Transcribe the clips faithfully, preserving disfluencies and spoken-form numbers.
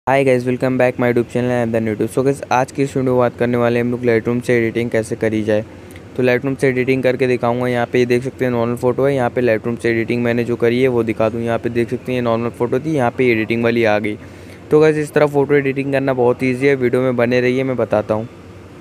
Hi guys, welcome back my YouTube channel and the YouTube. So guys, आज की इस video में बात करने वाले हैं हम लोग लाइटरूम से एडिटिंग कैसे करी जाए। तो लाइटरूम से एडिटिंग करके दिखाऊंगा। यहाँ पे ये देख सकते हैं नॉर्मल फोटो है। यहाँ पे लाइटरूम से एडिटिंग मैंने जो करी है वो दिखा दूँ। यहाँ पे देख सकते हैं नॉर्मल फोटो थी, यहाँ पे एडिटिंग वाली आ गई। तो गाइस, इस तरह फोटो एडिटिंग करना बहुत ईजी है। वीडियो में बने रहिए, मैं बताता हूँ।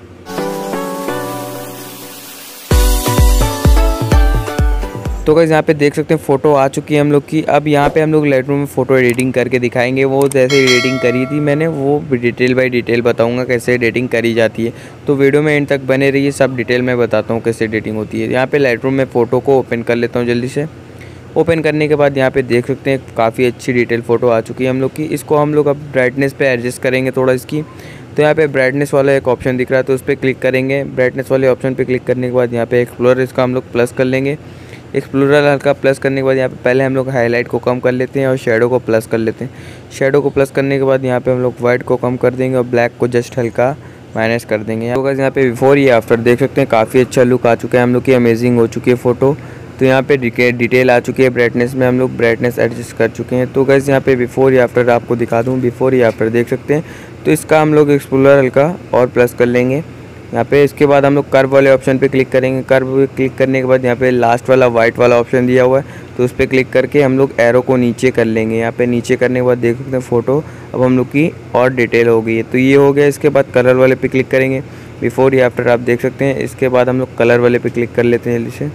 तो गाइस, यहाँ पे देख सकते हैं फ़ोटो आ चुकी है हम लोग की। अब यहाँ पे हम लोग लाइटरूम में फ़ोटो एडिटिंग करके दिखाएंगे। वो जैसे एडिटिंग करी थी मैंने, वो डिटेल बाय डिटेल बताऊंगा कैसे एडिटिंग करी जाती है। तो वीडियो में एंड तक बने रहिए, सब डिटेल में बताता हूँ कैसे एडिटिंग होती है। यहाँ पे लाइटरूम में फ़ोटो को ओपन कर लेता हूँ जल्दी से। ओपन करने के बाद यहाँ पे देख सकते हैं काफ़ी अच्छी डिटेल फ़ोटो आ चुकी है हम लोग की। इसको हम लोग अब ब्राइटनेस पे एडजस्ट करेंगे थोड़ा इसकी। तो यहाँ पे ब्राइटनेस वाला एक ऑप्शन दिख रहा है, तो उस पर क्लिक करेंगे। ब्राइटनेस वाले ऑप्शन पे क्लिक करने के बाद यहाँ पे एक्सप्लोरर इसका हम लोग प्लस कर लेंगे। एक्सप्लोरर हल्का प्लस करने के बाद यहाँ पे पहले हम लोग हाईलाइट को कम कर लेते हैं और शेडो को प्लस कर लेते हैं। शेडो को प्लस करने के बाद यहाँ पे हम लोग वाइट को कम कर देंगे और ब्लैक को जस्ट हल्का माइनस कर देंगे। तो गाइस, यहाँ पे बिफोर या आफ्टर देख सकते हैं काफ़ी अच्छा लुक आ चुका है हम लोग की। अमेजिंग हो चुकी है फ़ोटो। तो यहाँ पे डिटेल आ चुकी है। ब्राइटनेस में हम लोग ब्राइटनेस एडजस्ट कर चुके हैं। तो गाइस, यहाँ पे बिफोर या आफ्टर आपको दिखा दूँ। बिफोर या आफ्टर देख सकते हैं। तो इसका हम लोग एक्सप्लोरर हल्का और प्लस कर लेंगे यहाँ पे। इसके बाद हम लोग कर्व वाले ऑप्शन पे क्लिक करेंगे। कर्व पे क्लिक करने के बाद यहाँ पे लास्ट वाला वाइट वाला ऑप्शन दिया हुआ है, तो उस पर क्लिक करके हम लोग एरो को नीचे कर लेंगे। यहाँ पे नीचे करने के बाद देख सकते हैं फ़ोटो अब हम लोग की और डिटेल हो गई है। तो ये हो गया। इसके बाद कलर वाले पे क्लिक करेंगे। बिफोर या आफ्टर आप देख सकते हैं। इसके बाद हम लोग कलर वाले पे क्लिक कर लेते हैं जल्दी से।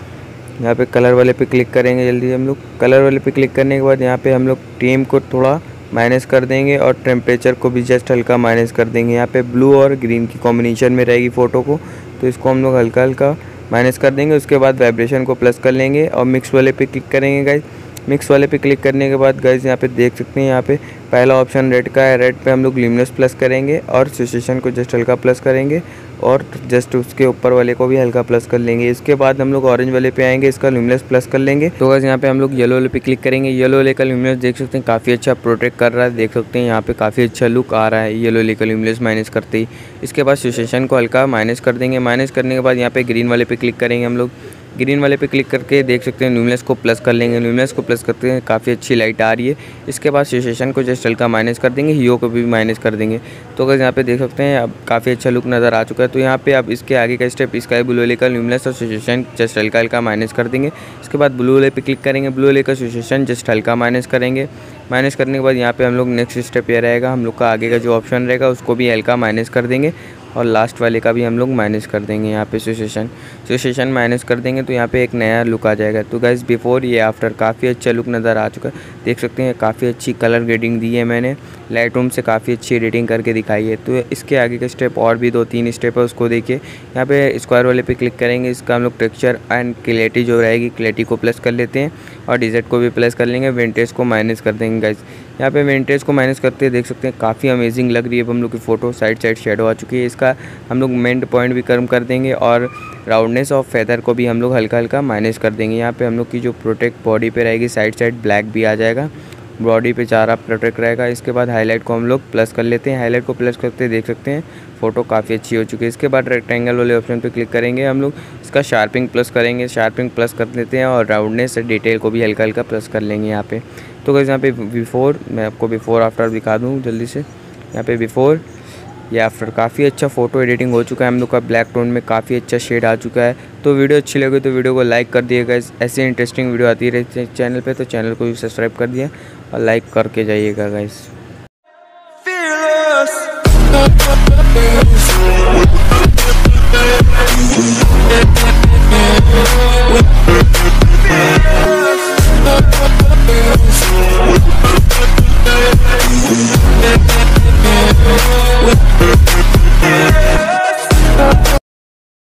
यहाँ पे कलर वाले पे क्लिक करेंगे जल्दी हम लोग। कलर वाले पे क्लिक करने के बाद यहाँ पे हम लोग टेम को थोड़ा माइनस कर देंगे और टेम्परेचर को भी जस्ट हल्का माइनस कर देंगे। यहाँ पे ब्लू और ग्रीन की कॉम्बिनेशन में रहेगी फ़ोटो को, तो इसको हम लोग हल्का हल्का माइनस कर देंगे। उसके बाद वाइब्रेशन को प्लस कर लेंगे और मिक्स वाले पे क्लिक करेंगे गाइस। मिक्स वाले पे क्लिक करने के बाद गाइस, यहाँ पे देख सकते हैं यहाँ पे पहला ऑप्शन रेड का है। रेड पे हम लोग ल्यूमिनस प्लस करेंगे और सिचुएशन को जस्ट हल्का प्लस करेंगे और जस्ट उसके ऊपर वाले को भी हल्का प्लस कर लेंगे। इसके बाद हम लोग ऑरेंज वाले पे आएंगे, इसका ल्यूमिनस प्लस कर लेंगे। तो गाइस, यहाँ पे हम लोग येलो वाले पे क्लिक करेंगे। येलो वाले का ल्यूमिनस देख सकते हैं काफ़ी अच्छा प्रोटेक्ट कर रहा है। देख सकते हैं यहाँ पे काफ़ी अच्छा लुक आ रहा है येलो वाले का ल्यूमिनस माइनस करते ही। इसके बाद सिचुएशन को हल्का माइनस कर देंगे। माइनस करने के बाद यहाँ पे ग्रीन वाले पे क्लिक करेंगे हम लोग। ग्रीन वाले पे क्लिक करके देख सकते हैं ल्यूमिनस को प्लस कर लेंगे। ल्यूमिनस को प्लस करते हैं काफ़ी अच्छी लाइट आ रही है। इसके बाद सिचुएशन को जस्ट हल्का माइनस कर देंगे। हीओ को भी माइनस कर देंगे। तो गाइस, यहाँ पे देख सकते हैं अब काफ़ी अच्छा लुक नज़र आ चुका है। तो यहाँ पे अब इसके आगे का स्टेप स्काई ब्लू वाले का ल्यूमिनस और सिचुएशन जस्ट हल्का हल्का माइनस कर देंगे। इसके बाद ब्लू वाले पे क्लिक करेंगे। ब्लू वाले का सिचुएशन जस्ट हल्का माइनस करेंगे। माइनस करने के बाद यहाँ पे हम लोग नेक्स्ट स्टेप ये रहेगा, हम लोग का आगे का जो ऑप्शन रहेगा उसको भी हल्का माइनस कर देंगे और लास्ट वाले का भी हम लोग माइनस कर देंगे। यहाँ पे सिचुएशन सिचुएशन माइनस कर देंगे तो यहाँ पे एक नया लुक आ जाएगा। तो गाइस, बिफोर ये आफ्टर काफ़ी अच्छा लुक नज़र आ चुका है। देख सकते हैं काफ़ी अच्छी कलर ग्रेडिंग दी है मैंने। लाइटरूम से काफ़ी अच्छी एडिटिंग करके दिखाई है। तो इसके आगे का स्टेप और भी दो तीन स्टेप है, उसको देखिए। यहाँ पे स्क्वायर वाले पे क्लिक करेंगे। इसका हम लोग टेक्सचर एंड क्लैरिटी जो रहेगी, क्लैरिटी को प्लस कर लेते हैं और डिजेट को भी प्लस कर लेंगे। विंटेज को माइनस कर देंगे गाइस। यहाँ पे विंटेज को माइनस करते देख सकते हैं काफ़ी अमेजिंग लग रही है हम लोग की फ़ोटो। साइड साइड शेडो आ चुकी है। इसका हम लोग मेंट पॉइंट भी कम कर देंगे और राउंडनेस ऑफ फेदर को भी हम लोग हल्का हल्का माइनस कर देंगे। यहाँ पे हम लोग की जो प्रोटेक्ट बॉडी पे रहेगी, साइड साइड ब्लैक भी आ जाएगा। बॉडी पे चारा प्रोटेक्ट रहेगा। इसके बाद हाईलाइट को हम लोग प्लस कर लेते हैं। हाईलाइट को प्लस करते देख सकते हैं फ़ोटो काफ़ी अच्छी हो चुकी है। इसके बाद रेक्टेंगल वाले ऑप्शन पे क्लिक करेंगे हम लोग। इसका शार्पिंग प्लस करेंगे। शार्पिंग प्लस कर लेते हैं और राउंडनेस डिटेल को भी हल्का हल्का प्लस कर लेंगे यहाँ पे। तो गाइस, यहाँ पे बिफोर मैं आपको बिफोर आफ्टर दिखा दूँ जल्दी से। यहाँ पे बिफोर या आफ्टर काफ़ी अच्छा फ़ोटो एडिटिंग हो चुका है हम लोग का। ब्लैक टोन में काफ़ी अच्छा शेड आ चुका है। तो वीडियो अच्छी लगे तो वीडियो को लाइक कर दिएगा। ऐसे इंटरेस्टिंग वीडियो आती रहती है चैनल पे, तो चैनल को भी सब्सक्राइब कर दिया और लाइक करके जाइएगा guys. We'll be right back.